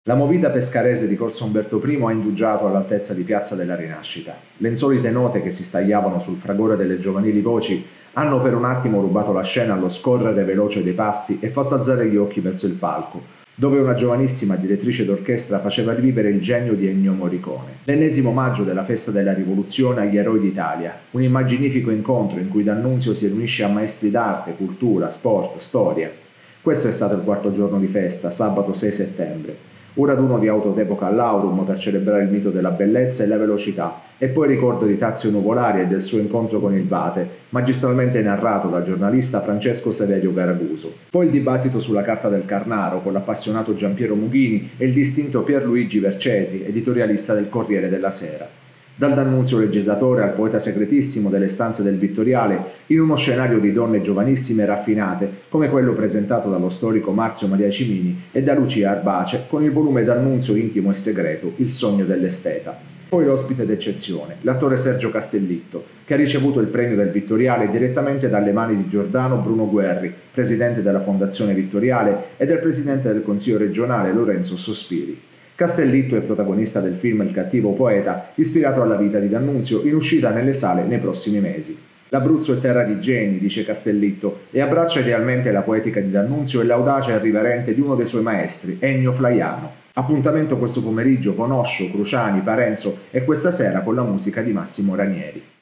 La movida pescarese di Corso Umberto I ha indugiato all'altezza di Piazza della Rinascita. Le insolite note che si stagliavano sul fragore delle giovanili voci hanno per un attimo rubato la scena allo scorrere veloce dei passi e fatto alzare gli occhi verso il palco, dove una giovanissima direttrice d'orchestra faceva rivivere il genio di Ennio Morricone. L'ennesimo omaggio della festa della rivoluzione agli eroi d'Italia, un immaginifico incontro in cui D'Annunzio si riunisce a maestri d'arte, cultura, sport, storia. Questo è stato il quarto giorno di festa, sabato 6 settembre. Un raduno di auto d'epoca all'Aurum per celebrare il mito della bellezza e la velocità, e poi il ricordo di Tazio Nuvolari e del suo incontro con il Vate, magistralmente narrato dal giornalista Francesco Saverio Garaguso. Poi il dibattito sulla Carta del Carnaro con l'appassionato Giampiero Mughini e il distinto Pierluigi Vercesi, editorialista del Corriere della Sera. Dal D'Annunzio legislatore al poeta segretissimo delle stanze del Vittoriale, in uno scenario di donne giovanissime e raffinate, come quello presentato dallo storico Marzio Maria Cimini e da Lucia Arbace, con il volume D'Annunzio intimo e segreto, Il sogno dell'esteta. Poi l'ospite d'eccezione, l'attore Sergio Castellitto, che ha ricevuto il premio del Vittoriale direttamente dalle mani di Giordano Bruno Guerri, presidente della Fondazione Vittoriale, e del presidente del Consiglio regionale Lorenzo Sospiri. Castellitto è protagonista del film Il cattivo poeta, ispirato alla vita di D'Annunzio, in uscita nelle sale nei prossimi mesi. L'Abruzzo è terra di geni, dice Castellitto, e abbraccia idealmente la poetica di D'Annunzio e l'audacia irriverente di uno dei suoi maestri, Ennio Flaiano. Appuntamento questo pomeriggio con Oscio, Cruciani, Parenzo e questa sera con la musica di Massimo Ranieri.